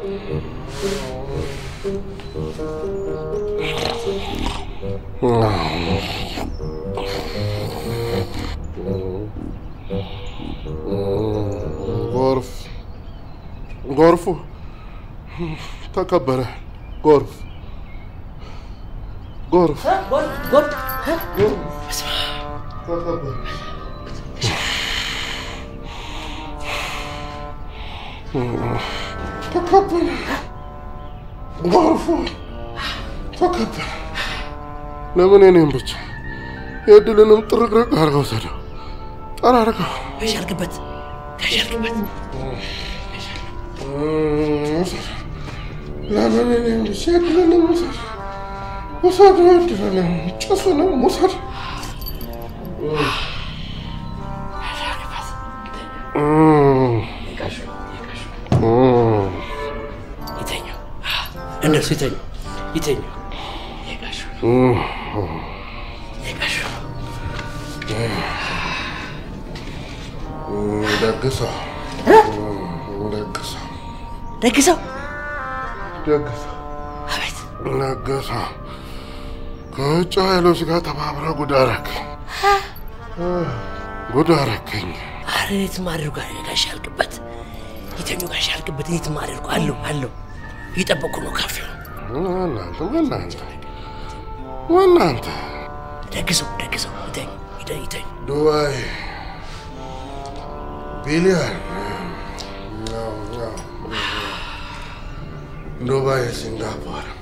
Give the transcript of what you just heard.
ጎርፉ ተከበረ። ጎርፍ ተከበረ። ጎርፉ ተከበረ። ለምን እኔም ብቻ የድልንም ጥርቅርቅ አድርገው ሰደው ጠራርገው ከሻልክበት ለምን እኔም ብቻ የድልንም ውሰድ የድልንም ጭሱንም ውሰድ ይተኙ እነሱ ይተኙ ደግሰው አቤት ነገሰው ከውጭ ኃይሎች ጋር ተባብረህ ጉድ አደረከኝ። ኧረ የትም አድርጎ ጋሽ ያልክበት ይተኙ ጋሽ ያልክበት የትም አድርጎ አለው እየጠበቁ ነው ካፌው። እናንተ ደግሰው ይተኙ ዱባይ ቢሊዮን ዱባይ ሲንጋፖር